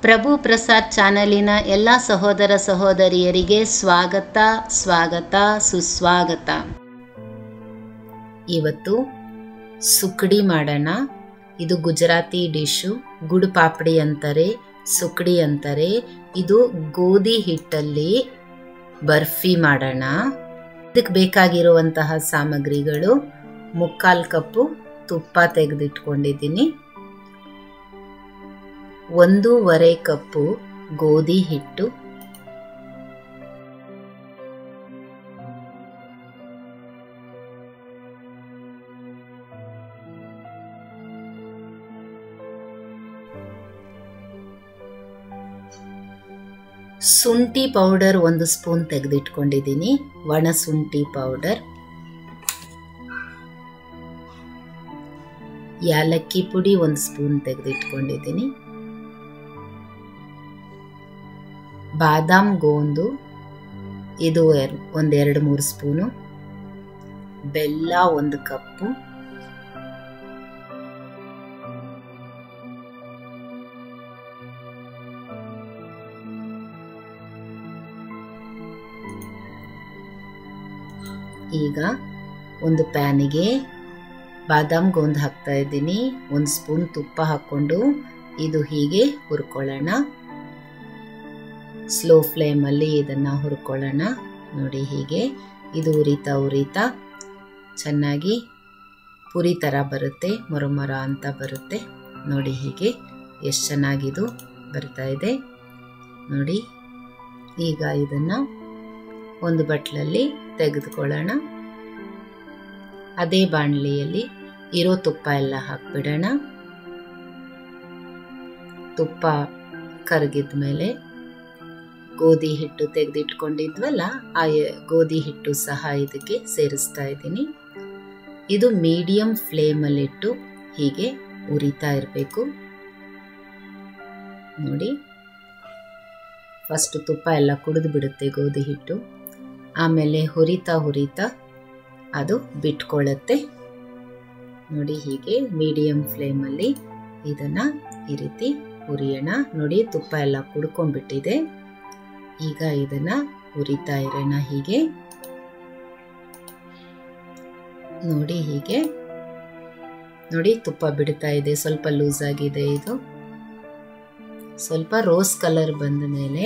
ಪ್ರಭು ಪ್ರಸಾದ್ ಚಾನಲಿನ ಎಲ್ಲ ಸಹೋದರ ಸಹೋದರಿಯರಿಗೆ ಸ್ವಾಗತ ಸುಸ್ವಾಗತ. ಇವತ್ತು ಸುಕಡಿ ಮಾಡೋಣ. ಇದು ಗುಜರಾತಿ ಡಿಶ್ಶು. ಗುಡ್ ಪಾಪಡಿ ಅಂತಾರೆ, ಸುಕಡಿ ಅಂತಾರೆ. ಇದು ಗೋಧಿ ಹಿಟ್ಟಲ್ಲಿ ಬರ್ಫಿ ಮಾಡೋಣ. ಇದಕ್ಕೆ ಬೇಕಾಗಿರುವಂತಹ ಸಾಮಗ್ರಿಗಳು: 3/4 ಕಪ್ಪು ತುಪ್ಪ ತೆಗೆದಿಟ್ಕೊಂಡಿದ್ದೀನಿ, 1.5 ಕಪ್ಪು ಗೋಧಿ ಹಿಟ್ಟು, ಶುಂಠಿ ಪೌಡರ್ 1 ಸ್ಪೂನ್ ತೆಗೆದಿಟ್ಕೊಂಡಿದ್ದೀನಿ, ಒಣ ಶುಂಠಿ ಪೌಡರ್, ಯಾಲಕ್ಕಿ ಪುಡಿ 1 ಸ್ಪೂನ್ ತೆಗೆದಿಟ್ಕೊಂಡಿದ್ದೀನಿ, ಬಾದಾಮ್ ಗೋಂದು ಇದು 1-2-3 ಸ್ಪೂನು, ಬೆಲ್ಲ 1 ಕಪ್ಪು, ಈಗ ಒಂದು ಪ್ಯಾನಿಗೆ ಬಾದಾಮ್ ಗೋಂದು ಹಾಕ್ತಾ ಇದ್ದೀನಿ. 1 ಸ್ಪೂನ್ ತುಪ್ಪ ಹಾಕ್ಕೊಂಡು ಇದು ಹೀಗೆ ಹುರ್ಕೊಳ್ಳೋಣ. ಸ್ಲೋ ಫ್ಲೇಮಲ್ಲಿ ಇದನ್ನು ಹುರ್ಕೊಳ್ಳೋಣ. ನೋಡಿ, ಹೀಗೆ ಇದು ಉರಿತಾ ಚೆನ್ನಾಗಿ ಪುರಿ ಥರ ಬರುತ್ತೆ, ಮೊರ ಅಂತ ಬರುತ್ತೆ. ನೋಡಿ ಹೀಗೆ ಎಷ್ಟು ಚೆನ್ನಾಗಿದು ಬರ್ತಾ ಇದೆ ನೋಡಿ. ಈಗ ಇದನ್ನು ಒಂದು ಬಟ್ಲಲ್ಲಿ ತೆಗೆದುಕೊಳ್ಳೋಣ. ಅದೇ ಬಾಣಲಿಯಲ್ಲಿ ಇರೋ ತುಪ್ಪ ಎಲ್ಲ ಹಾಕ್ಬಿಡೋಣ. ತುಪ್ಪ ಕರಗಿದ ಮೇಲೆ ಗೋಧಿ ಹಿಟ್ಟು ತೆಗೆದಿಟ್ಕೊಂಡಿದ್ವಲ್ಲ, ಆ ಗೋಧಿ ಹಿಟ್ಟು ಸಹ ಇದಕ್ಕೆ ಸೇರಿಸ್ತಾ ಇದ್ದೀನಿ. ಇದು ಮೀಡಿಯಂ ಫ್ಲೇಮಲ್ಲಿಟ್ಟು ಹೀಗೆ ಉರಿತಾ ಇರಬೇಕು. ನೋಡಿ, ಫಸ್ಟ್ ತುಪ್ಪ ಎಲ್ಲ ಕುಡಿದು ಬಿಡುತ್ತೆ ಗೋಧಿ ಹಿಟ್ಟು, ಆಮೇಲೆ ಹುರಿತಾ ಅದು ಬಿಟ್ಕೊಳ್ಳುತ್ತೆ. ನೋಡಿ, ಹೀಗೆ ಮೀಡಿಯಂ ಫ್ಲೇಮಲ್ಲಿ ಇದನ್ನು ಈ ರೀತಿ ಹುರಿಯೋಣ. ನೋಡಿ, ತುಪ್ಪ ಎಲ್ಲ ಕುಡ್ಕೊಂಡ್ಬಿಟ್ಟಿದೆ. ಈಗ ಇದನ್ನು ಹುರಿತಾ ಇರೋಣ ಹೀಗೆ. ನೋಡಿ, ಹೀಗೆ ನೋಡಿ, ತುಪ್ಪ ಬಿಡ್ತಾ ಇದೆ, ಸ್ವಲ್ಪ ಲೂಸ್ ಆಗಿದೆ. ಇದು ಸ್ವಲ್ಪ ರೋಸ್ ಕಲರ್ ಬಂದ ಮೇಲೆ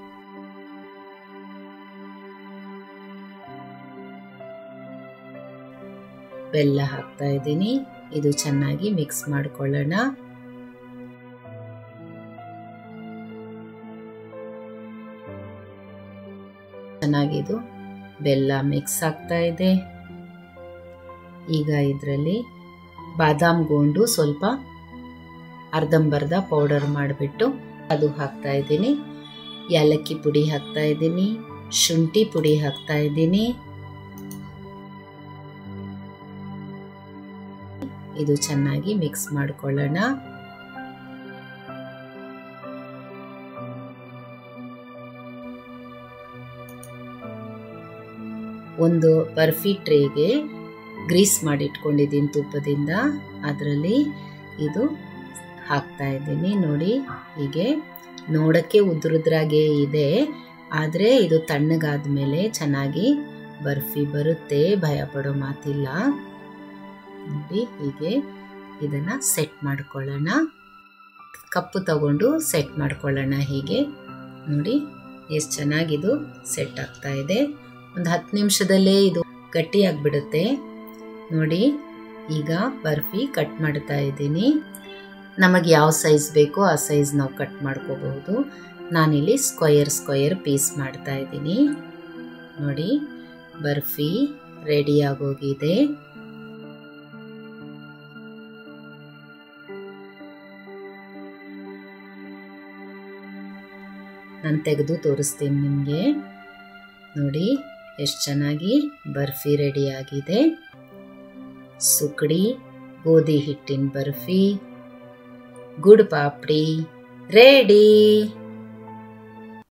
ಬೆಲ್ಲ ಹಾಕ್ತಾ ಇದ್ದೀನಿ. ಇದು ಚೆನ್ನಾಗಿ ಮಿಕ್ಸ್ ಮಾಡ್ಕೊಳ್ಳೋಣ. ಚೆನ್ನಾಗಿದು ಬೆಲ್ಲ ಮಿಕ್ಸ್ ಆಗ್ತಾ ಇದೆ. ಈಗ ಇದರಲ್ಲಿ ಬಾದಾಮ್ ಗೋಂಡು ಸ್ವಲ್ಪ ಅರ್ಧಂಬರ್ಧ ಪೌಡರ್ ಮಾಡಿಬಿಟ್ಟು ಅದು ಹಾಕ್ತಾ ಇದ್ದೀನಿ. ಯಾಲಕ್ಕಿ ಪುಡಿ ಹಾಕ್ತಾ ಇದ್ದೀನಿ, ಶುಂಠಿ ಪುಡಿ ಹಾಕ್ತಾ ಇದ್ದೀನಿ. ಇದು ಚೆನ್ನಾಗಿ ಮಿಕ್ಸ್ ಮಾಡ್ಕೊಳ್ಳೋಣ. ಒಂದು ಬರ್ಫಿ ಟ್ರೇಗೆ ಗ್ರೀಸ್ ಮಾಡಿಟ್ಕೊಂಡಿದ್ದೀನಿ ತುಪ್ಪದಿಂದ, ಅದರಲ್ಲಿ ಇದು ಹಾಕ್ತಾ ಇದ್ದೀನಿ. ನೋಡಿ, ಹೀಗೆ ನೋಡಕ್ಕೆ ಉದುರುದ್ರಾಗೆ ಇದೆ, ಆದರೆ ಇದು ತಣ್ಣಗಾದ ಮೇಲೆ ಚೆನ್ನಾಗಿ ಬರ್ಫಿ ಬರುತ್ತೆ, ಭಯ ಪಡೋ ಮಾತಿಲ್ಲ. ನೋಡಿ, ಹೀಗೆ ಇದನ್ನು ಸೆಟ್ ಮಾಡ್ಕೊಳ್ಳೋಣ. ಕಪ್ಪು ತಗೊಂಡು ಸೆಟ್ ಮಾಡ್ಕೊಳ್ಳೋಣ ಹೀಗೆ. ನೋಡಿ, ಎಷ್ಟು ಚೆನ್ನಾಗಿದು ಸೆಟ್ ಆಗ್ತಾ ಇದೆ. ಒಂದು 10 ನಿಮಿಷದಲ್ಲೇ ಇದು ಗಟ್ಟಿಯಾಗಿಬಿಡುತ್ತೆ. ನೋಡಿ, ಈಗ ಬರ್ಫಿ ಕಟ್ ಮಾಡ್ತಾ ಇದ್ದೀನಿ. ನಮಗೆ ಯಾವ ಸೈಜ್ ಬೇಕೋ ಆ ಸೈಜ್ ನಾವು ಕಟ್ ಮಾಡ್ಕೋಬಹುದು. ನಾನಿಲ್ಲಿ ಸ್ಕ್ವಯರ್ ಪೀಸ್ ಮಾಡ್ತಾ ಇದ್ದೀನಿ. ನೋಡಿ, ಬರ್ಫಿ ರೆಡಿ ಆಗೋಗಿದೆ. ನಾನು ತೆಗೆದು ತೋರಿಸ್ತೀನಿ ನಿಮಗೆ. ನೋಡಿ, ಎಷ್ಟು ಚೆನ್ನಾಗಿ ಬರ್ಫಿ ರೆಡಿ ಆಗಿದೆ. ಸುಕಡಿ ಗೋಧಿ ಹಿಟ್ಟಿನ ಬರ್ಫಿ, ಗುಡ್ ಪಾಪಡಿ ರೆಡಿ.